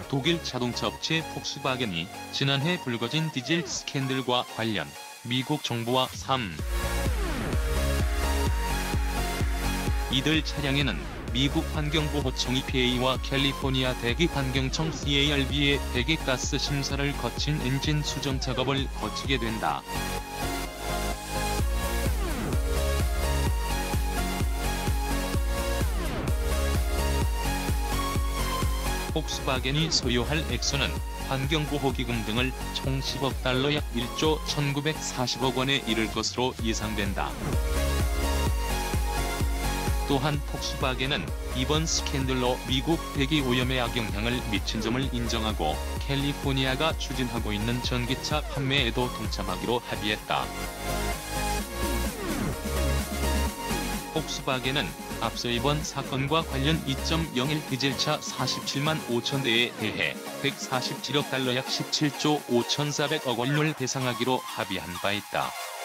독일 자동차 업체 폭스바겐이 지난해 불거진 디젤 스캔들과 관련 미국 정부와 이들 차량에는 미국 환경보호청 EPA와 캘리포니아 대기환경청 CARB의 배기가스 심사를 거친 엔진 수정 작업을 거치게 된다. 폭스바겐이 소유할 액수는 환경보호기금 등을 총 10억 달러 약 1조 1940억 원에 이를 것으로 예상된다. 또한 폭스바겐은 이번 스캔들로 미국 대기 오염에 악영향을 미친 점을 인정하고 캘리포니아가 추진하고 있는 전기차 판매에도 동참하기로 합의했다. 폭스바겐은 앞서 이번 사건과 관련 2.01 디젤차 47만 5천 대에 대해 147억 달러 약 17조 5,400억 원을 배상하기로 합의한 바 있다.